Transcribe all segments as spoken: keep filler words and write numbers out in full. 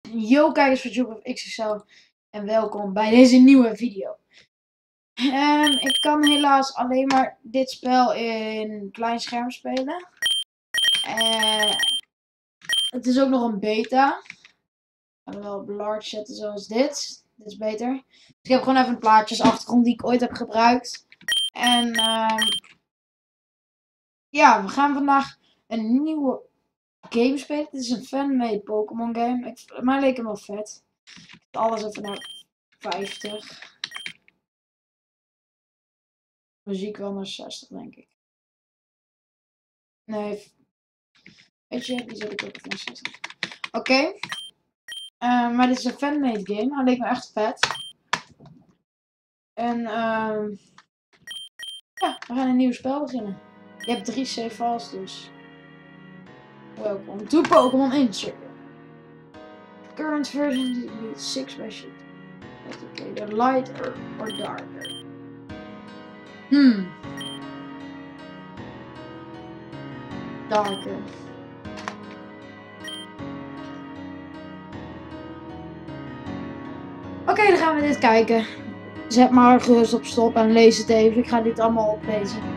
Yo kijkers van Job of X X L en welkom bij deze nieuwe video. Um, ik kan helaas alleen maar dit spel in klein scherm spelen. Uh, het is ook nog een beta. Ik ga wel op large zetten zoals dit. Dit is beter. Dus ik heb gewoon even een plaatjesachtergrond die ik ooit heb gebruikt. En uh, ja, we gaan vandaag een nieuwe game spelen. Dit is een fan-made Pokémon game. Ik, mij leek hem wel vet. Alles even naar vijftig. Muziek wel naar zestig, denk ik. Nee. Weet je, die zet ik ook naar zestig. Oké. Okay. Uh, maar dit is een fan-made game. Hij leek me echt vet. En uh, ja, we gaan een nieuw spel beginnen. Je hebt drie save files dus. Welcome to Pokémon Insert. Current version is six version. Okay, the lighter or darker. Hmm. Darker. Oké, okay, dan gaan we dit kijken. Zet maar gerust op stop en lees het even. Ik ga dit allemaal oplezen.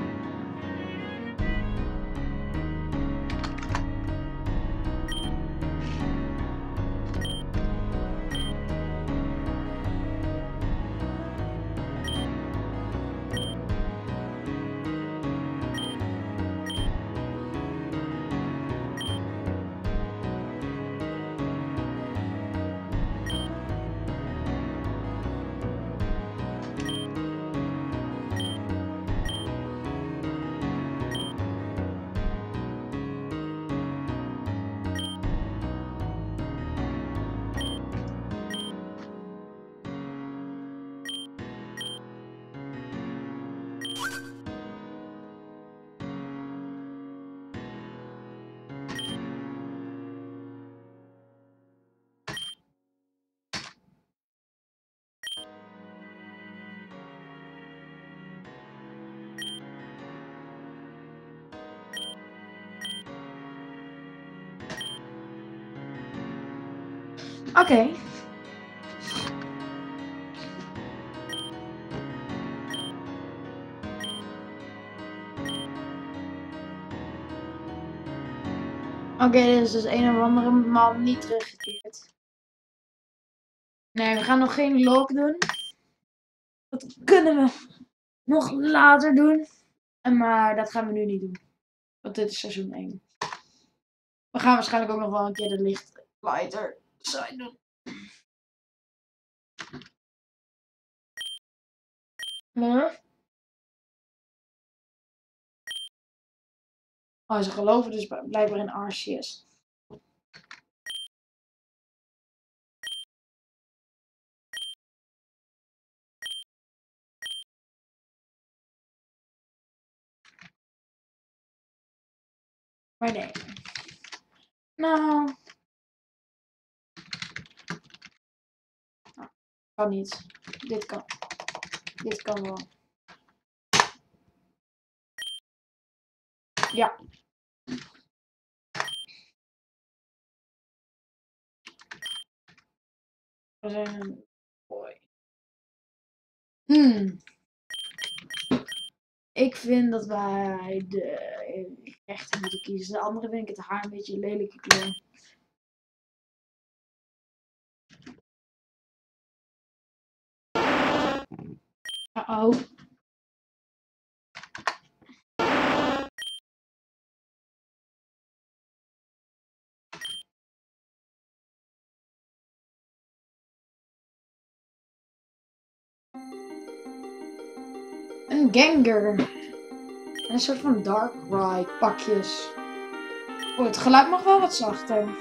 Oké. Okay. Oké, okay, dit is dus een of andere man niet teruggekeerd. Nee, we gaan nog geen log doen. Dat kunnen we nog later doen. Maar dat gaan we nu niet doen. Want dit is seizoen één. We gaan waarschijnlijk ook nog wel een keer de lichtlighter side doen. Maar... Oh, ze geloven dus blijkbaar in R C S. Maar nee. Nou. nou. Kan niet. Dit kan. Dit kan wel. Ja. We zijn een boy. Hmm. Ik vind dat wij de rechter moeten kiezen. De andere vind ik het haar een beetje een lelijke kleur. Uh-oh. Een Gengar. En een soort van Darkrai pakjes. Oh, het geluid mag wel wat zachter.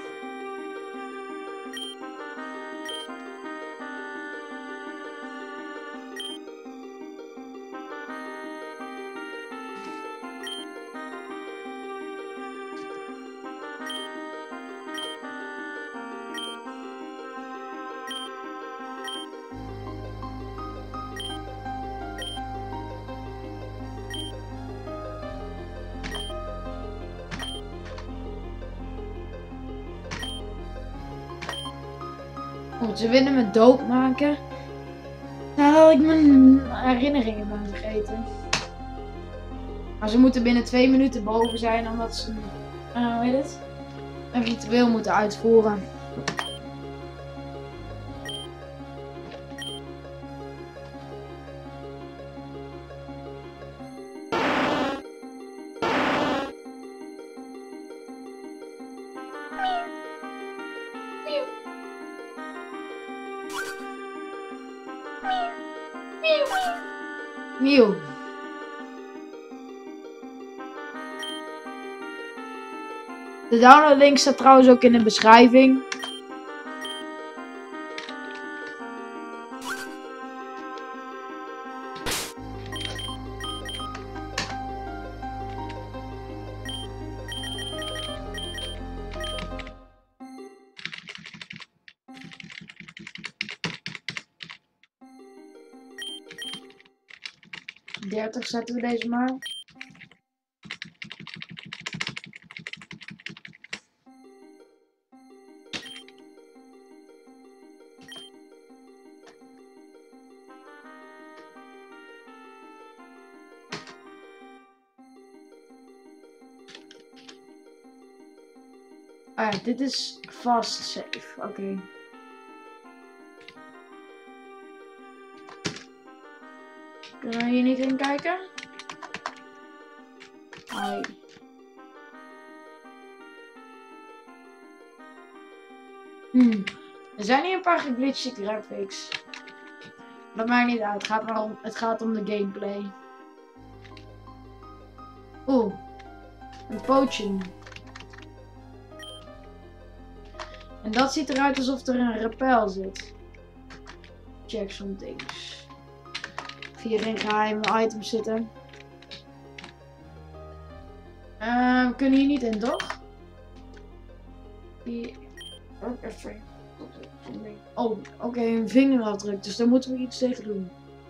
Goed, ze willen me doodmaken. Nadat ik mijn herinneringen ben vergeten. Maar ze moeten binnen twee minuten boven zijn, omdat ze uh, hoe heet het? Een ritueel moeten uitvoeren. Nieuw. De downloadlink staat trouwens ook in de beschrijving. dertig zetten we deze maar. Ah ja, dit is fast save. Oké. Okay. Kunnen we hier niet in kijken? Ai. Hmm. Er zijn hier een paar geglitchte graphics. Dat maakt niet uit. Het gaat, maar om, het gaat om de gameplay. Oeh. Een potion. En dat ziet eruit alsof er een repel zit. Check some things. Hier in geheime items zitten. Uh, we kunnen hier niet in, toch? Hier. Oh, even. Oh, oké, okay, een vingerafdruk. Dus daar moeten we iets tegen doen.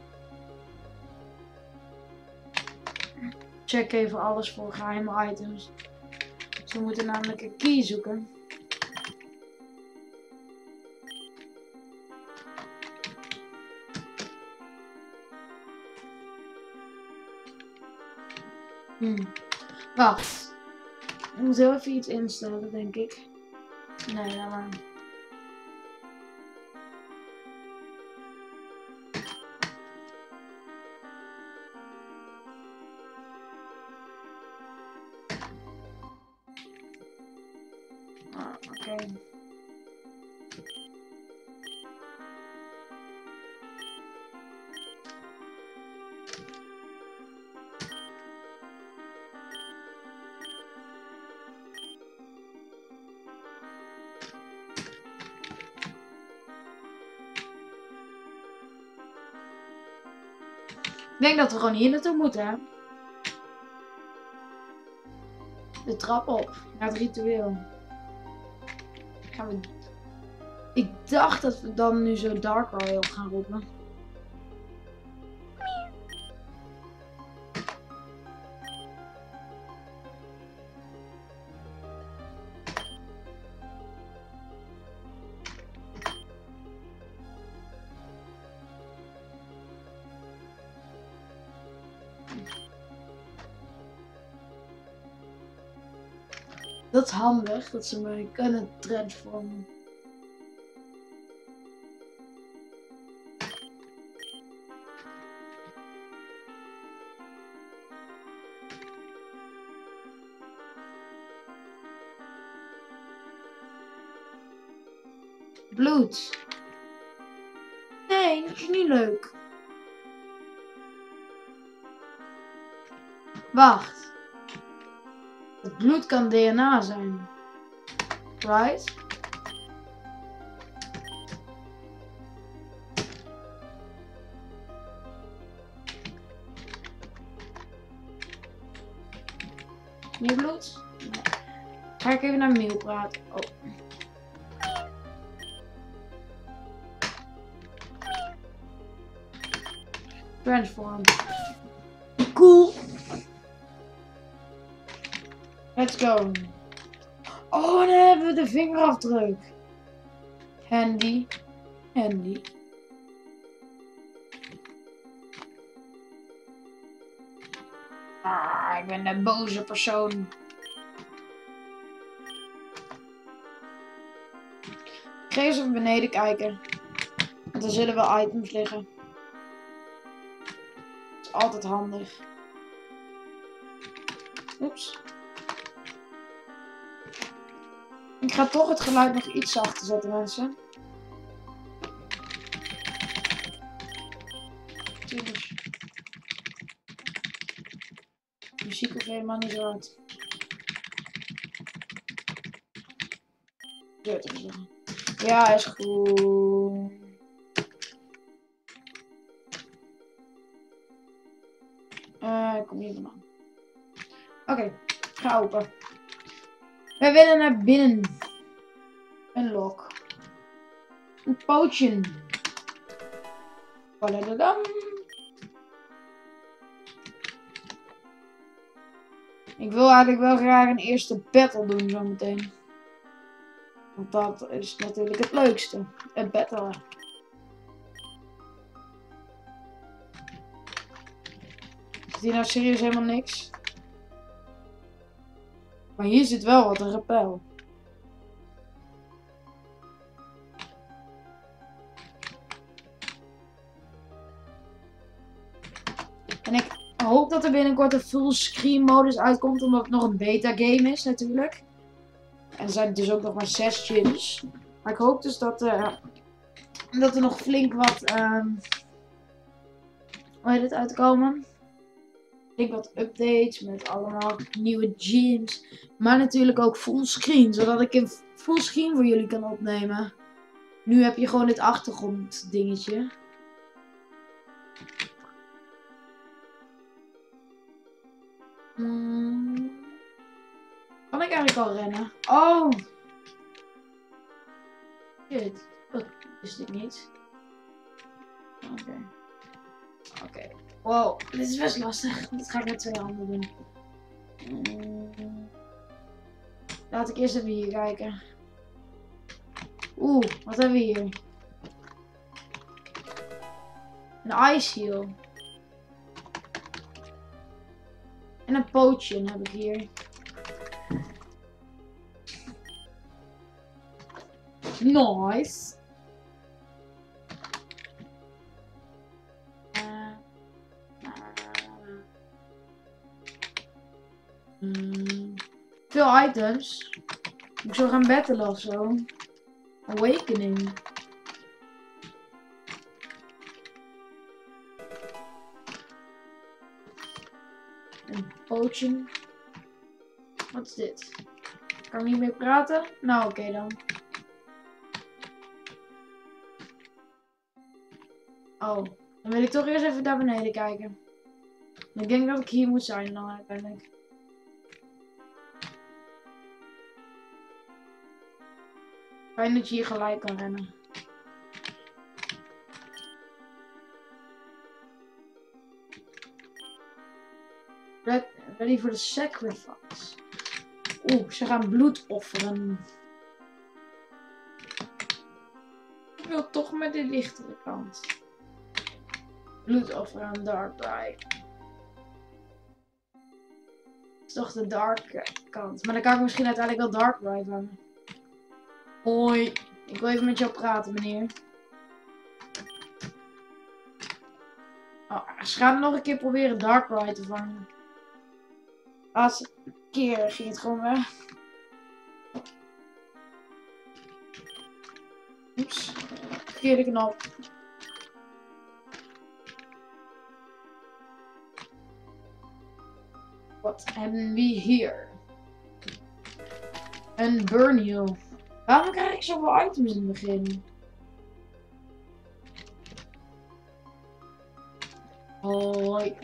Check even alles voor geheime items. Dus we moeten namelijk een key zoeken. Hmm. Wacht. Ik moet heel even iets instellen, denk ik. Nee, laat maar. Ah, oké. Okay. Ik denk dat we gewoon hier naartoe moeten, hè? De trap op, naar het ritueel. Gaan we... Ik dacht dat we dan nu zo Dark Royal gaan roepen. Dat is handig, dat ze me kunnen transformen. Bloed. Nee, dat is niet leuk. Wacht. Het bloed kan D N A zijn. Right? Meer bloed? Nee. Ga ik even naar Mail praten. Oh. Transform. Cool. Let's go. Oh, dan hebben we de vingerafdruk. Handy. Handy. Ah, ik ben een boze persoon. Ik ga eens even beneden kijken. Want er zullen wel items liggen. Dat is altijd handig. Oeps. Ik ga toch het geluid nog iets zachter zetten, mensen. Tuurlijk. De muziek hoeft helemaal niet zo hard. Ja, is goed. Uh, ik kom hier vandaan. Oké, okay, ga open. We willen naar binnen. Een lock. Een potion. Badadadam. Ik wil eigenlijk wel graag een eerste battle doen zometeen. Want dat is natuurlijk het leukste. Een battle. Is hier nou serieus helemaal niks? Maar hier zit wel wat, een repel. En ik hoop dat er binnenkort een fullscreen modus uitkomt, omdat het nog een beta game is natuurlijk. En er zijn dus ook nog maar zes gyms. Maar ik hoop dus dat, uh, dat er nog flink wat, um, hoe heet het, uitkomen. Flink wat updates met allemaal nieuwe gyms. Maar natuurlijk ook fullscreen, zodat ik een fullscreen voor jullie kan opnemen. Nu heb je gewoon dit achtergrond dingetje. Hmm. Kan ik eigenlijk al rennen? Oh! Shit. Dat wist ik niet. Oké. Okay. Oké. Okay. Wow, dit is best lastig. Dit ga ik met twee handen doen. Hmm. Laat ik eerst even hier kijken. Oeh, wat hebben we hier? Een ice heal. En een potion heb ik hier. Nice. Uh, mm, veel items. Moet ik zo gaan battlen of zo? Awakening. Een potion. Wat is dit? Kan ik niet meer praten? Nou, oké okay dan. Oh, dan wil ik toch eerst even naar beneden kijken. Ik denk dat ik hier moet zijn dan uiteindelijk. Fijn dat je hier gelijk kan rennen. Ready for the sacrifice. Oeh, ze gaan bloed offeren. Ik wil toch met de lichtere kant. Bloed offeren aan Dark Bright. Dat is toch de dark kant. Maar dan kan ik misschien uiteindelijk wel Dark Bright hangen. Hoi. Ik wil even met jou praten, meneer. Oh, ze gaan nog een keer proberen Dark Bright te vangen. Laatste keer ging het gewoon weg. Oeps. Verkeerde knop. Wat hebben we hier? Een burn heal. Waarom krijg ik zoveel items in het begin? Hoi.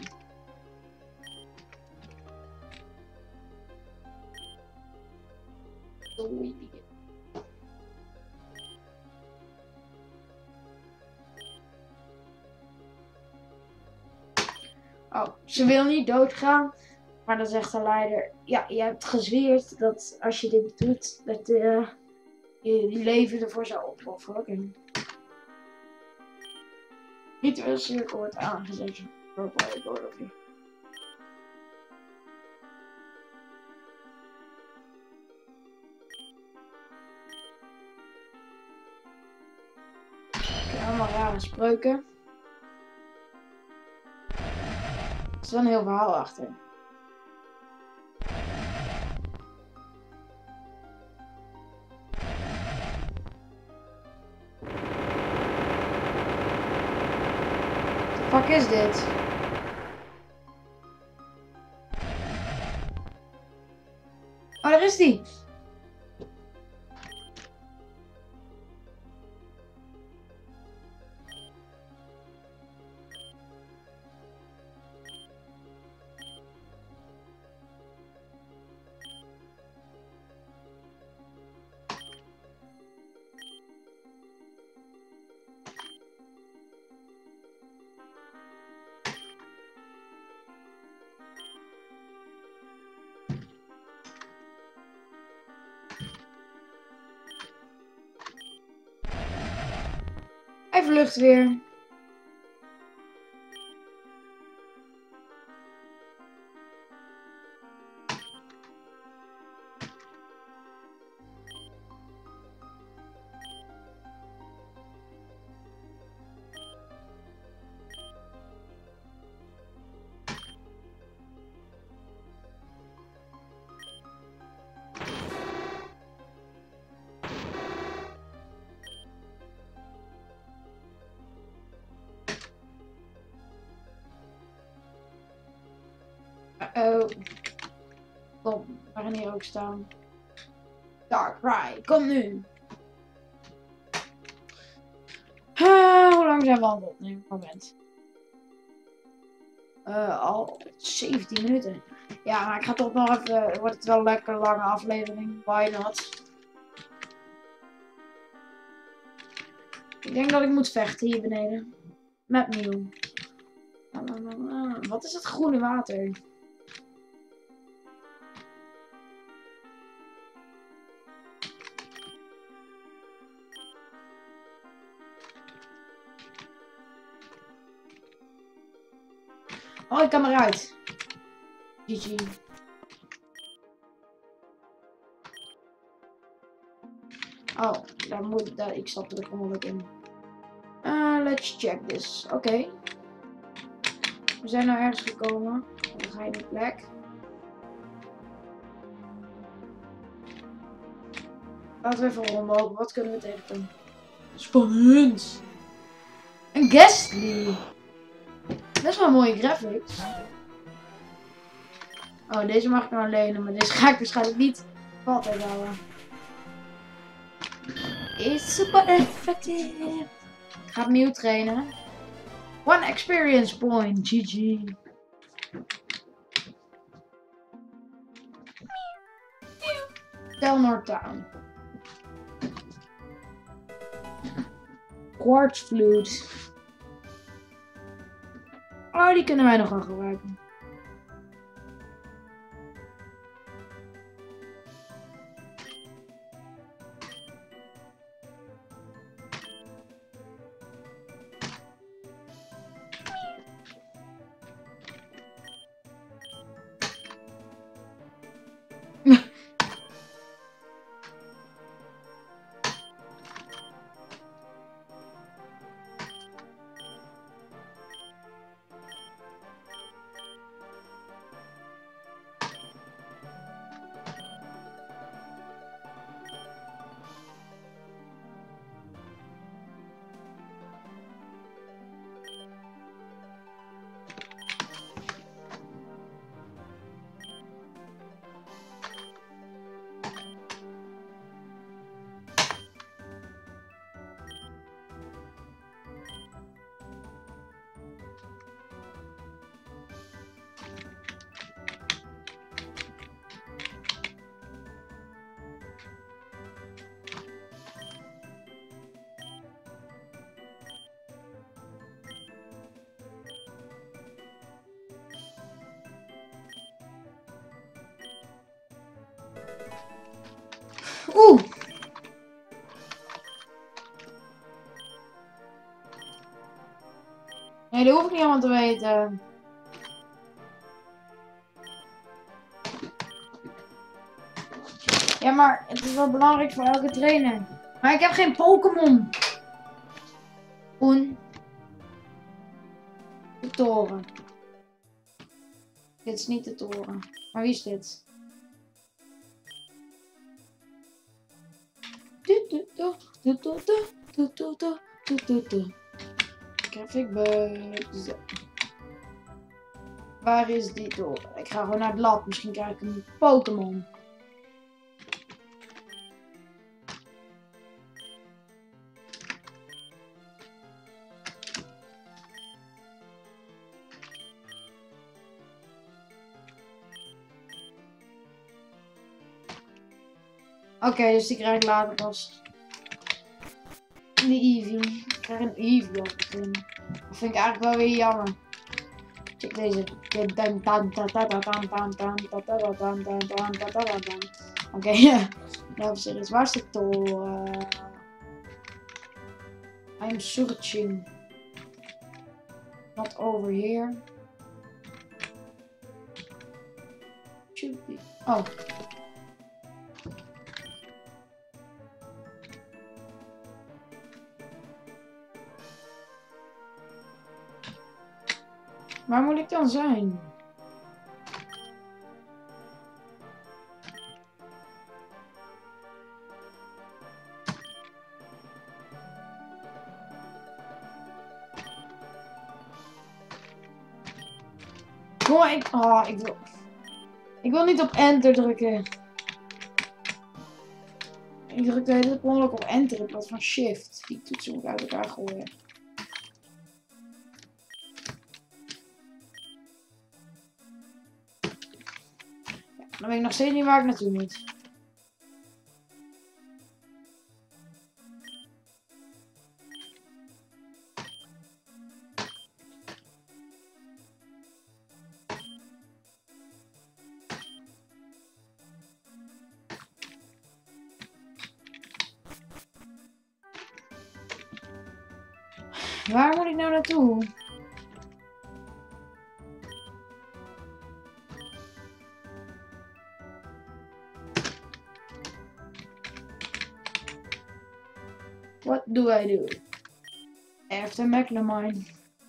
Oh, ze wil niet doodgaan. Maar dan zegt de leider, ja, je hebt gezweerd dat als je dit doet, dat uh, je je leven ervoor zou opofferen. Okay. Rituele cirkel wordt aangezet door Dorothy. Okay, allemaal rare spreuken. Er is wel een heel verhaal achter. Wat is dit? Oh, daar is die. Hij vlucht weer. Uh oh. Kom, we gaan hier ook staan. Darkrai, kom nu. Uh, hoe lang zijn we al op nu? Moment. Uh, al zeventien minuten. Ja, maar ik ga toch nog even. Wordt het wel een lekker lange aflevering? Why not? Ik denk dat ik moet vechten hier beneden. Met Mew. Wat is het groene water? Oh, ik kan eruit. G G. Oh, daar moet daar, ik stapte er ongeluk in. Uh, let's check this. Oké. Okay. We zijn nou ergens gekomen. Dan ga je de plek. Laten we even rondlopen. Wat kunnen we tegenkomen? Spannend. Een Gastly. Best wel mooie graphics. Oh, deze mag ik nou lenen, maar deze ga ik waarschijnlijk niet altijd houden. Is super effectief. Ik ga Mew trainen. One experience point. G G. Telnor Town. Quartz Flute. Oh, die kunnen wij nog wel gebruiken. Oeh. Nee, dat hoef ik niet allemaal te weten. Ja, maar het is wel belangrijk voor elke trainer. Maar ik heb geen Pokémon. Oen. De toren. Dit is niet de toren. Maar wie is dit? Graphic bugs. Waar is die toren? Ik ga gewoon naar het lab. Misschien krijg ik een Pokémon. Oké, okay, dus die krijg ik later pas. Die Eevee. Ik krijg een Eevee op het begin. Dat vind ik eigenlijk wel weer jammer. Check deze. Oké, ja. Nou, serieus. Waar is de toren? I'm searching. Not over here. Should be. Oh. Waar moet ik dan zijn? Kom, ik, oh, ik wil, ik wil niet op enter drukken. Ik druk de hele tijd per ongeluk op enter in plaats van shift. Die toetsen moet ik uit elkaar gooien. Dan weet ik nog steeds niet waar ik naartoe moet. Waar moet ik nou naartoe? What do I do? After Magnemine.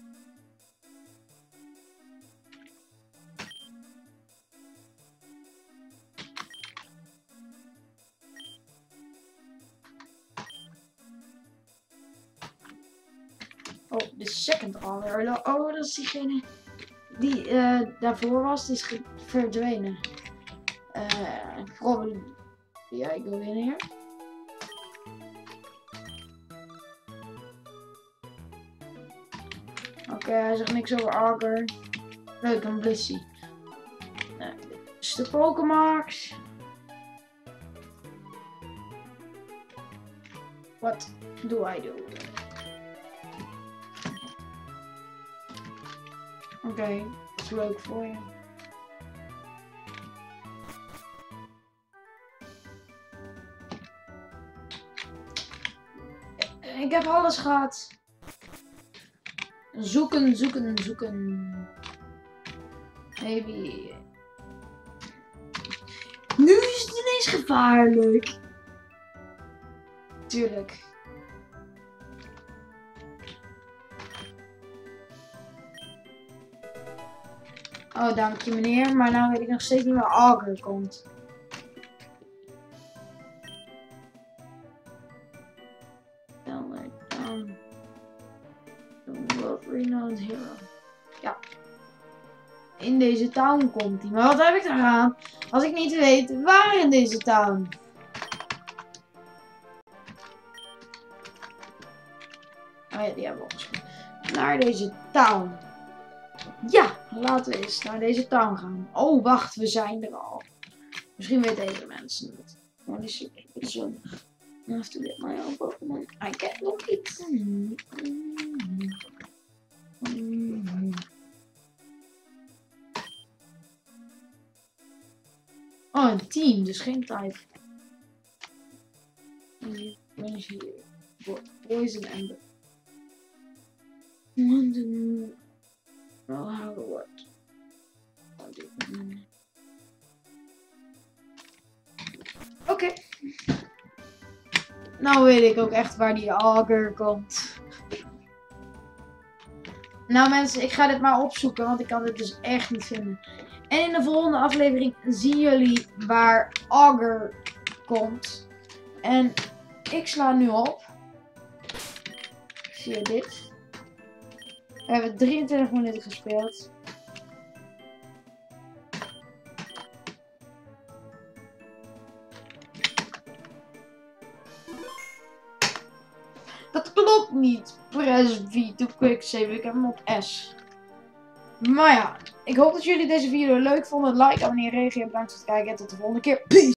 Oh, de second order. Oh, dat is diegene die uh, daarvoor was. Die is verdwenen. Uh, probably. Yeah, I go in here. Oké, okay, hij zegt niks over Augur. Leuk, een Blissey. Nou, dit is de Pokémax. What do I do? Oké, okay, dat is leuk voor je. Ik heb alles gehad. Zoeken, zoeken, zoeken. Maybe. Nu is het ineens gevaarlijk. Tuurlijk. Oh, dank je meneer. Maar nou weet ik nog steeds niet waar Augur komt. Renowned hero. Ja. In deze town komt hij. Maar wat heb ik eraan als ik niet weet waar in deze town? Oh ja, die hebben we opgeschreven. Naar deze town. Ja, laten we eens naar deze town gaan. Oh, wacht, we zijn er al. Misschien weten deze mensen het. Holy shit, zo. I have to get my own Pokémon. I can't look it. Mm -hmm. Mm-hmm. Oh, een team, dus geen type. Ben is hier. Poison Ember. Wel houden wordt. Oké. Okay. Nou weet ik ook echt waar die auger komt. Nou mensen, ik ga dit maar opzoeken, want ik kan dit dus echt niet vinden. En in de volgende aflevering zien jullie waar auger komt. En ik sla nu op. Zie je dit? We hebben drieëntwintig minuten gespeeld. Dat klopt niet. Press V to quick save. Ik heb hem op S. Maar ja, ik hoop dat jullie deze video leuk vonden. Like, abonneer, reageer. Bedankt voor het kijken en tot de volgende keer. Peace!